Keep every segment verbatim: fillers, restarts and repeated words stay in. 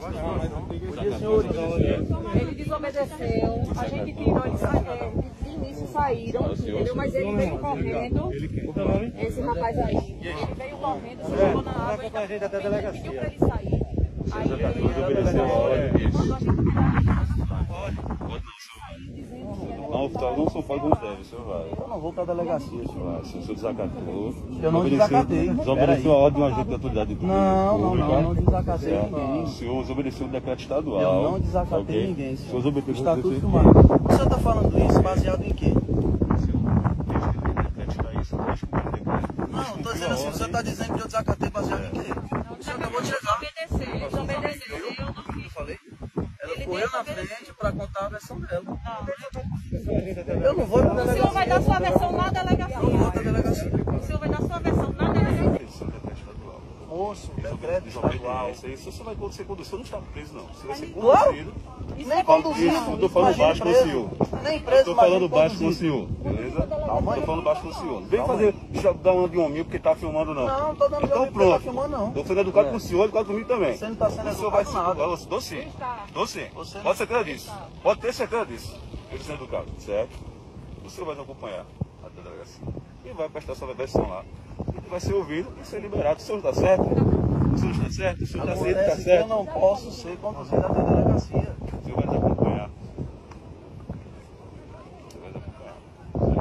Ele desobedeceu, a gente tirou, ele sa... é, de início saíram, entendeu? Mas ele veio correndo, esse rapaz aí, ele veio correndo, se jogou na água e pediu pra ele sair. Aí ele mandou a gente tirar. Não, oficial não são pagos como deve, o senhor vai. Eu não vou para a delegacia, senhor. Vai, se o senhor desacatou. Eu não desacatei. Desobedeceu a ordem de um agente da autoridade pública. Não, não, não, não desacatei ninguém. O senhor desobedeceu o decreto estadual. Eu não desacatei okay? ninguém, O senhor. senhor desobedeceu Está tudo filmado. O senhor está falando isso baseado em quê? Não, estou dizendo assim, o senhor está dizendo que eu desacatei baseado em quê? O senhor acabou de chegar. Desobedeceu, desobedeceu, eu não fiz. Eu falei? Ela correu na frente para contar a versão dela. Eu não vou para a O delegacia. senhor vai dar sua versão na delegacia. Eu não vou para a delegacia. O senhor vai dar sua versão na delegacia. Moço, decreto estadual. Isso aí, se você vai ser conduzido, você não está preso, não. Você vai ser Claro. conduzido. Nem conduzido. Eu estou falando baixo com o senhor. Nem preso, Estou mas falando nem baixo com o conduzido. senhor, beleza? Calma aí. Estou falando baixo com o senhor. Não vem fazer dar uma de um amigo porque está filmando, não. Não, não estou dando Então de porque tá pronto. filmando, não. Estou sendo educado com o senhor e educado comigo também. Você não está sendo O senhor vai educado ser nada. educado. Dou sim. Dou sim. Você Pode ter certeza disso. Pode ter certeza disso. Eu sendo educado, certo? O senhor vai nos acompanhar até a delegacia. E vai prestar sua versão lá. E vai ser ouvido e ser liberado. O senhor está certo? O senhor está certo? O senhor está certo? Está Acontece que certo? eu não posso ser conduzido até a delegacia. O senhor vai nos acompanhar. O senhor vai nos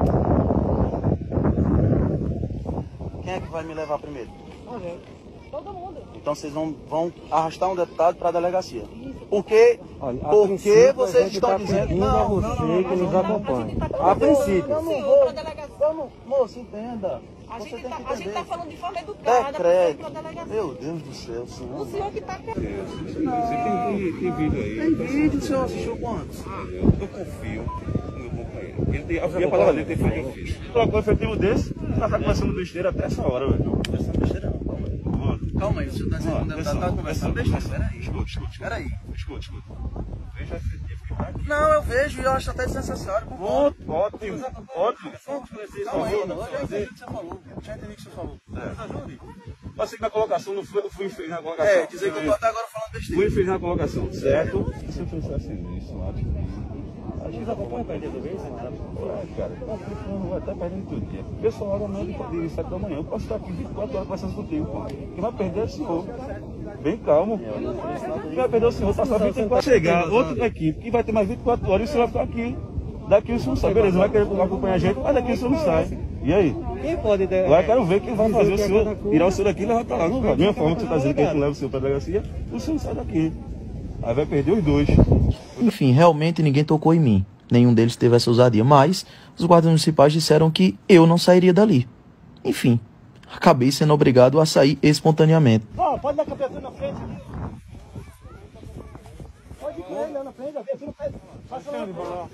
acompanhar. Quem é que vai me levar primeiro? Todo mundo. Então vocês vão, vão arrastar um deputado para a delegacia. Porque, Olha, a porque princípio, vocês a gente estão tá dizendo... pedindo a Não, você não, não, que nos não, acompanhe. não, A princípio. Eu não Senhor, vou... pra delegacia. Eu não, moço, entenda. A Você gente, tem tá, que a gente entender. tá falando de forma educada para Decreto. a delegacia. Meu Deus do céu, senhor. O senhor que está querendo. Você tem, tem, tem vídeo aí. Tem vídeo, o senhor assistiu quantos? Eu confio no meu companheiro. Ele tem, a minha palavra dele tem feito o que eu fiz. Trocou um efetivo desse, tá conversando besteira até essa hora, velho. Não, conversando besteira não, calma aí. Mano, Calma aí, o senhor está dizendo que o deputado está conversando besteira. Peraí. escuta, escuta. Peraí. Escuta, escuta. Veja o efetivo que tá aqui. Não, eu vejo e eu acho até desnecessário. Pronto, ótimo, ótimo. Calma aí, eu já entendi o que você falou. Já entendi o que você falou. Passei na colocação, não fui, fui infeliz na colocação. É, dizer que eu tô até agora falando Fui besteira. infeliz na colocação, certo? Se eu pensasse assim, isso, acho que... A gente acompanha perdendo vez, é, cara, não vai estar perdendo todo dia. O pessoal olha não de sete da manhã, eu posso estar aqui vinte e quatro horas conversando contigo, pô. Quem vai perder é o senhor. Bem calmo. Quem vai perder é o senhor, passar vinte e quatro. Chegar outra equipe que vai ter mais vinte e quatro horas e o senhor vai ficar aqui. Daqui o senhor não sai, beleza, vai querer acompanhar a gente, mas daqui o senhor não sai. E aí? Quem pode... Agora eu quero ver quem vai fazer o senhor, tirar o senhor daqui e levar pra lá. Não vai. Da mesma forma que você está dizendo que a gente não leva o senhor para a delegacia, o senhor não sai daqui. Aí vai perder os dois. Enfim, realmente ninguém tocou em mim. Nenhum deles teve essa ousadia, mas os guardas municipais disseram que eu não sairia dali. Enfim, acabei sendo obrigado a sair espontaneamente. Ó, pode dar cabeça na frente. Pode ir lá na frente, aqui não faz. Passa lá.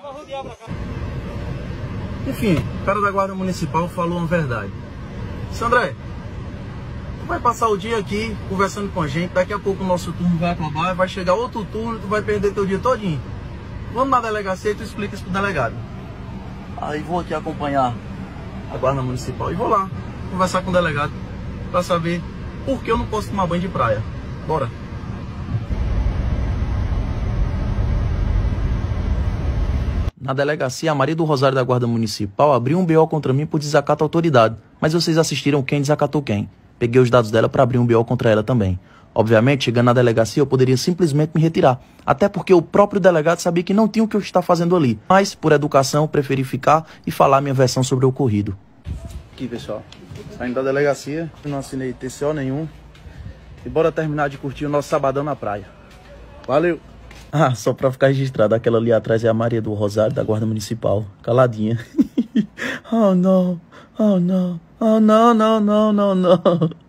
Enfim, o cara da guarda municipal falou uma verdade. Sandré, tu vai passar o dia aqui conversando com a gente, daqui a pouco o nosso turno vai acabar, vai chegar outro turno, tu vai perder teu dia todinho. Vamos na delegacia e tu explica isso pro delegado. Aí vou aqui acompanhar a guarda municipal e vou lá conversar com o delegado para saber por que eu não posso tomar banho de praia. Bora. Na delegacia, a Maria do Rosário da Guarda Municipal abriu um B O contra mim por desacato à autoridade, mas vocês assistiram quem desacatou quem. Peguei os dados dela para abrir um B O contra ela também. Obviamente, chegando na delegacia, eu poderia simplesmente me retirar, até porque o próprio delegado sabia que não tinha o que eu estava fazendo ali. Mas, por educação, preferi ficar e falar minha versão sobre o ocorrido. Aqui, pessoal, saindo da delegacia, não assinei T C O nenhum. E bora terminar de curtir o nosso sabadão na praia. Valeu! Ah, só pra ficar registrado, aquela ali atrás é a Maria do Rosário da Guarda Municipal, caladinha. Oh, não, oh, não, oh, não, não, não, não, não.